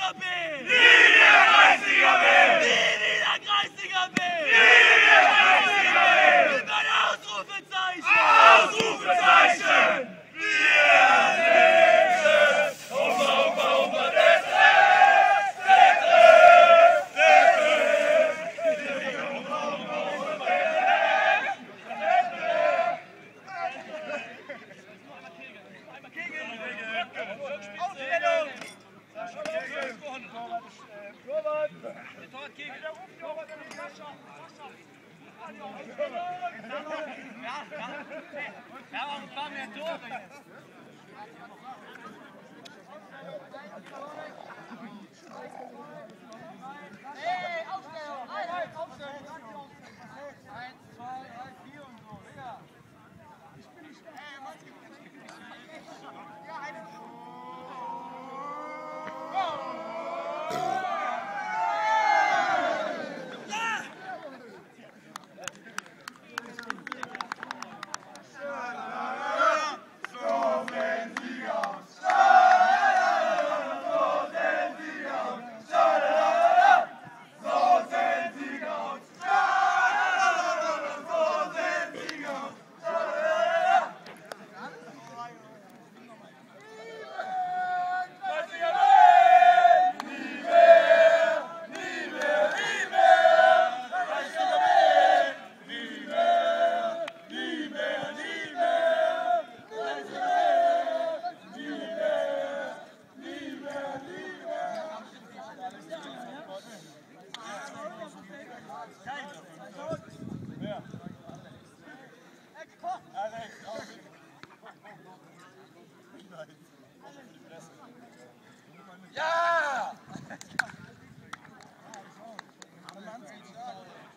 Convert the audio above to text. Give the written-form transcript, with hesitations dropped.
Kreisliga B! Linie Kreisliga B! Linie Kreisliga B! Linie Kreisliga B! Mit einem Ausrufezeichen! Ausrufezeichen! Wir sind es! Humpa, humpa, humpa, das ist! Humpa, humpa, humpa, Aufstellung! Torwart! Der Torwart gegen. Ja, warum fahren wir Tore jetzt?